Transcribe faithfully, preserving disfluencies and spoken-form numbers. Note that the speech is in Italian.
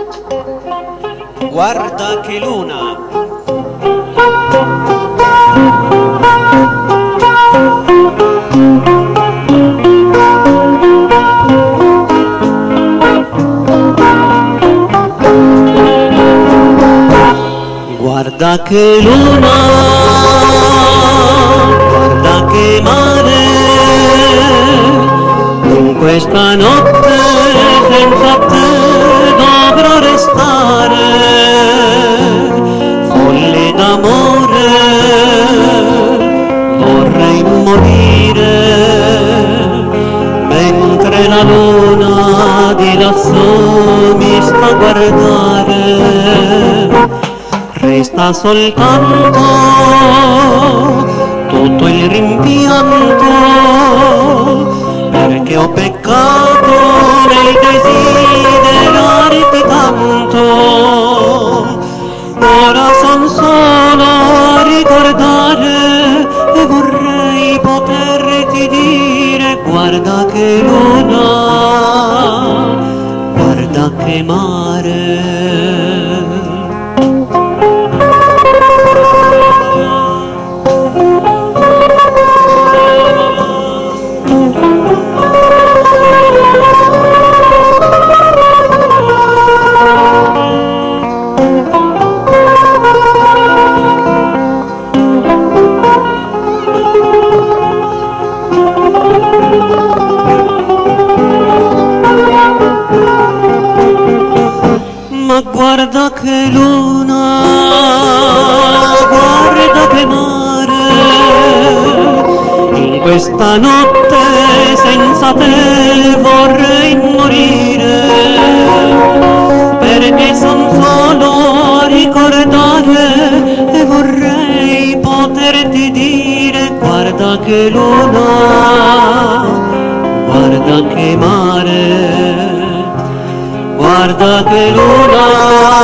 Guarda che luna. Guarda che luna, guarda che mare, in questa notte senza te dovrò restare, folle d'amore, vorrei morire, mentre la luna di lassù mi sta a guardare. Resta soltanto tutto il rimpianto, perché ho peccato nel desiderarti tanto. Ora son solo a ricordare e vorrei poterti dire: guarda che luna, guarda che mare. Ma guarda che luna, guarda che mare, in questa notte senza te vorrei morire, perché son solo a ricordare e vorrei poterti dire: guarda che luna, guarda che mare. Guarda che luna,